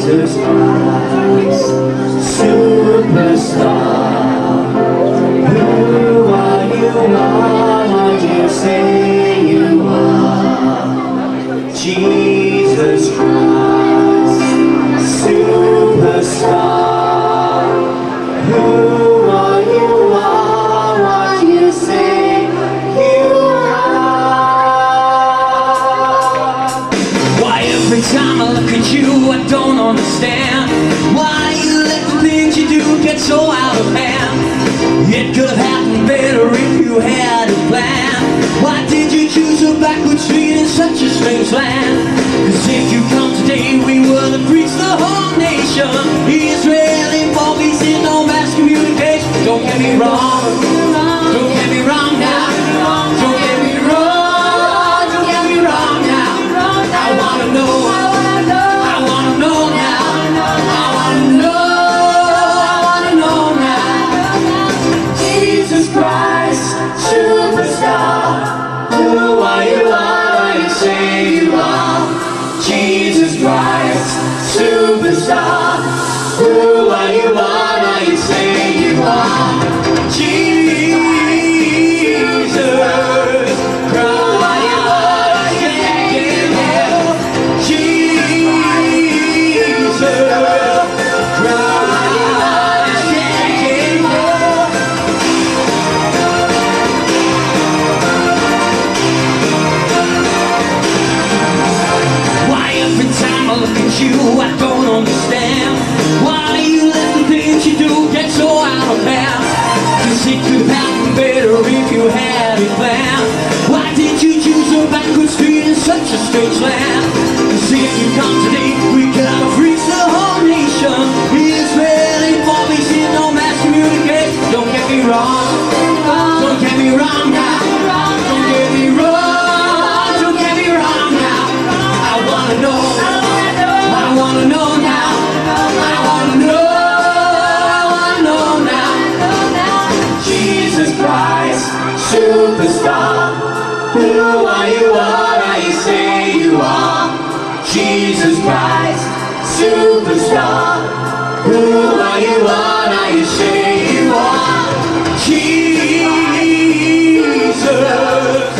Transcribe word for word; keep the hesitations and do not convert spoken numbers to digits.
Jesus Christ, superstar. Who are you? What do you say you are? Jesus Christ, superstar. Who are you? What do you say you are? Why every time I look at you I don't understand why you let the things you do get so out of hand. It could have happened better if you had a plan. Why did you choose a backward street in such a strange land? Cause if you come today we would have reached the whole nation. Israeli bobbies in no mass communication. Don't get me wrong, don't get me wrong now. Don't get me wrong, don't get me wrong now. I wanna know, I wanna know now. I wanna know, I wanna know now. Jesus Christ, superstar. Who are you? What do you say you are? Jesus Christ, superstar. Who are you? What do you say you are? Jesus Christ, yeah, yeah, yeah. Jesus Christ, yeah, yeah, yeah. Why every time I look at you I don't understand why you let the things you do get so out of hand. Cause it could happen better if you had it planned. Why did you choose a backward street in such a strange land? Cause if you come today we could have reached the whole nation. Israeli bobbies in no mass communication. Don't get me wrong, don't get me wrong now. Don't get me wrong, don't get me wrong now. I wanna know, I wanna know now. I wanna know, I wanna know now. Jesus Christ, superstar. Who are you? What do you say you are? Jesus Christ, superstar. Who are you? What do you say you are? Jesus